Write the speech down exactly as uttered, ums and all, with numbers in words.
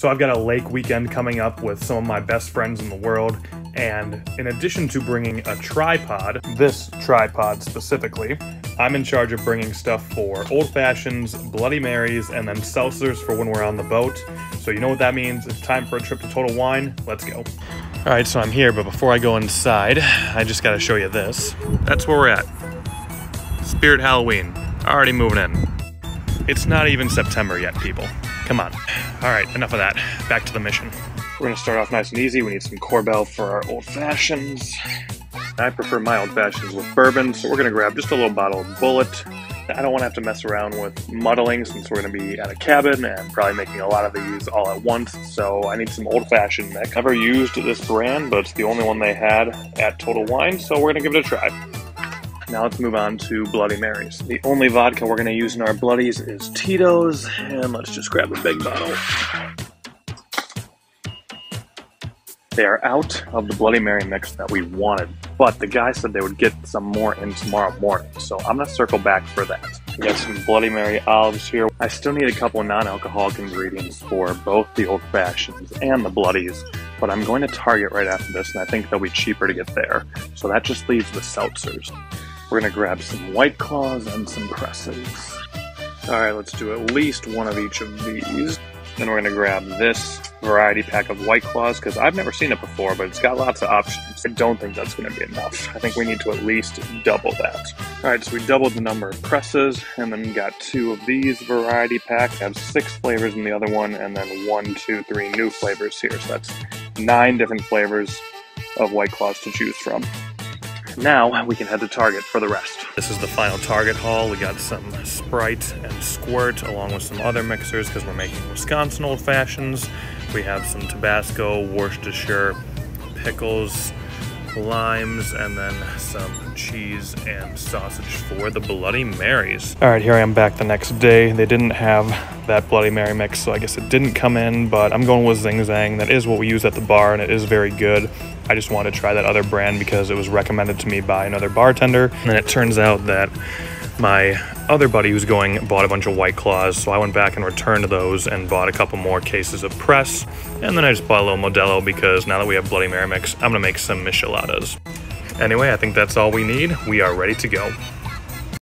So I've got a lake weekend coming up with some of my best friends in the world, and in addition to bringing a tripod, this tripod specifically, I'm in charge of bringing stuff for Old Fashions, Bloody Marys, and then seltzers for when we're on the boat. So you know what that means. It's time for a trip to Total Wine. Let's go. All right, so I'm here, but before I go inside, I just gotta show you this. That's where we're at. Spirit Halloween, already moving in. It's not even September yet, people. Come on. All right, enough of that. Back to the mission. We're gonna start off nice and easy. We need some Korbel for our Old Fashions. I prefer my Old Fashions with bourbon, so we're gonna grab just a little bottle of Bulleit. I don't wanna have to mess around with muddling since we're gonna be at a cabin and probably making a lot of these all at once, so I need some Old Fashioned mix. Never used this brand, but it's the only one they had at Total Wine, so we're gonna give it a try. Now let's move on to Bloody Marys. The only vodka we're gonna use in our Bloodies is Tito's, and let's just grab a big bottle. They are out of the Bloody Mary mix that we wanted, but the guy said they would get some more in tomorrow morning, so I'm gonna circle back for that. We got some Bloody Mary olives here. I still need a couple of non-alcoholic ingredients for both the Old Fashions and the Bloodies, but I'm going to Target right after this, and I think they'll be cheaper to get there. So that just leaves the seltzers. We're gonna grab some White Claws and some presses. All right, let's do at least one of each of these. Then we're gonna grab this variety pack of White Claws, because I've never seen it before, but it's got lots of options. I don't think that's gonna be enough. I think we need to at least double that. All right, so we doubled the number of presses, and then got two of these variety packs. I have six flavors in the other one, and then one, two, three new flavors here. So that's nine different flavors of White Claws to choose from. Now we can head to Target for the rest. This is the final Target haul. We got some Sprite and Squirt along with some other mixers because we're making Wisconsin Old Fashions. We have some Tabasco, Worcestershire, pickles, limes, and then some cheese and sausage for the Bloody Marys. All right, here I am back the next day. They didn't have that Bloody Mary mix, so I guess it didn't come in, but I'm going with Zing Zang. That is what we use at the bar, and it is very good. I just wanted to try that other brand because it was recommended to me by another bartender, and then it turns out that my other buddy who's going bought a bunch of White Claws, so I went back and returned those and bought a couple more cases of press, and then I just bought a little Modelo because now that we have Bloody Mary mix, I'm gonna make some micheladas. Anyway, I think that's all we need. We are ready to go.